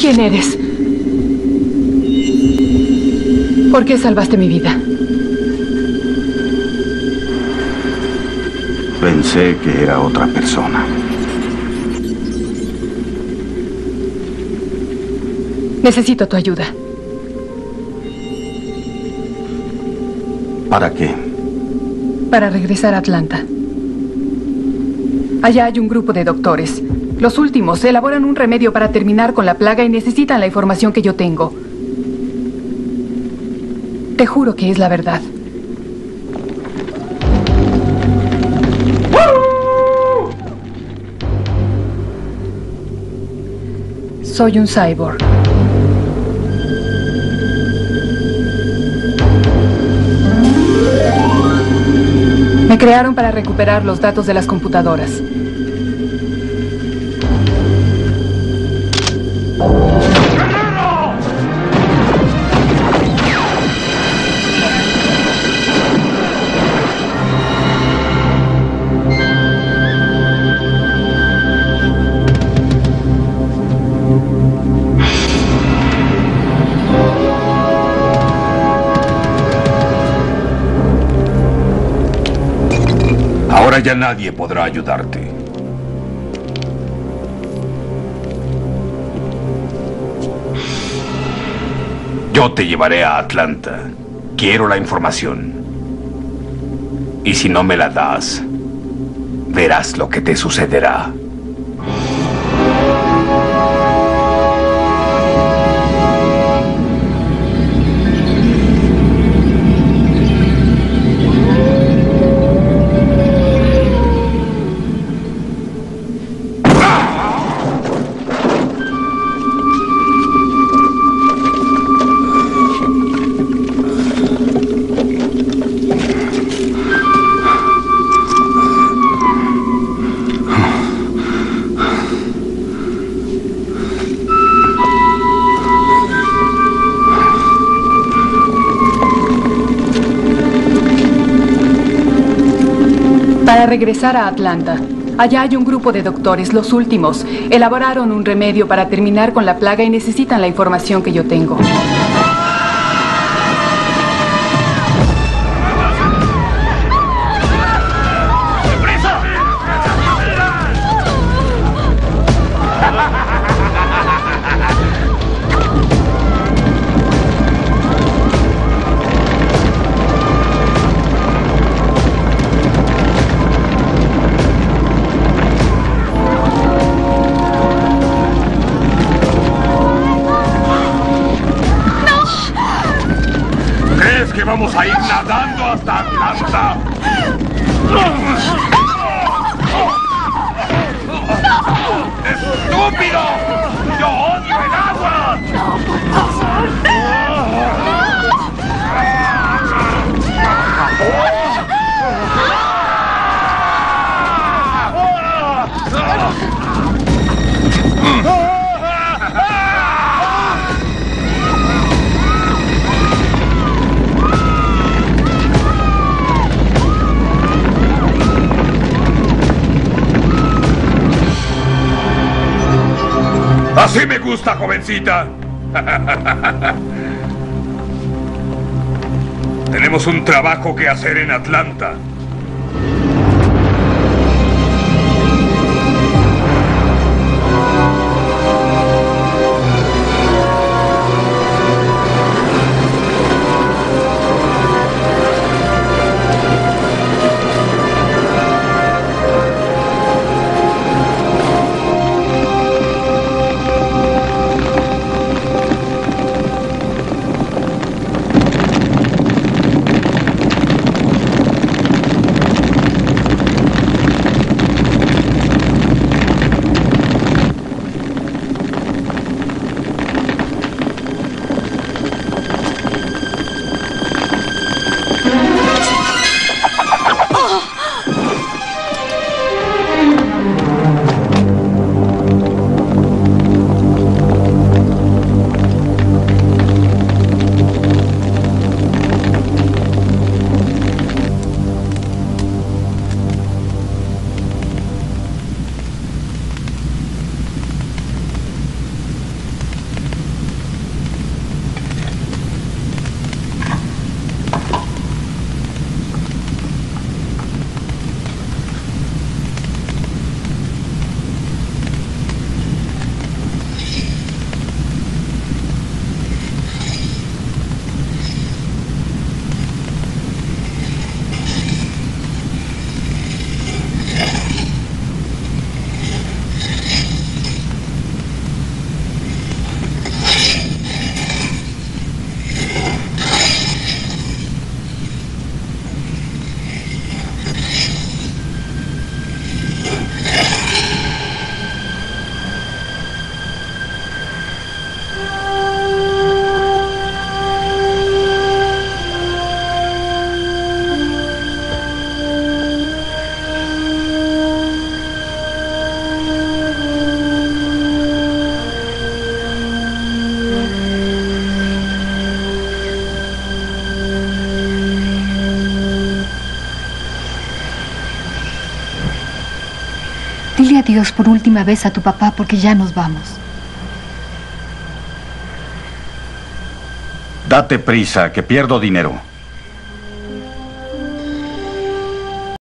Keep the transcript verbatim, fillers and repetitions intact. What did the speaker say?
¿Quién eres? ¿Por qué salvaste mi vida? Pensé que era otra persona. Necesito tu ayuda. ¿Para qué? Para regresar a Atlanta. Allá hay un grupo de doctores. Los últimos elaboran un remedio para terminar con la plaga y necesitan la información que yo tengo. Te juro que es la verdad. Soy un cyborg. Me crearon para recuperar los datos de las computadoras. Ahora ya nadie podrá ayudarte. Yo te llevaré a Atlanta. Quiero la información. Y si no me la das, verás lo que te sucederá. Para regresar a Atlanta. Allá hay un grupo de doctores, los últimos. Elaboraron un remedio para terminar con la plaga y necesitan la información que yo tengo. Vamos a ir nadando hasta Atlanta. ¡Estúpido! ¡Yo odio el agua! Así me gusta, jovencita. Tenemos un trabajo que hacer en Atlanta. Dile adiós por última vez a tu papá porque ya nos vamos. Date prisa, que pierdo dinero.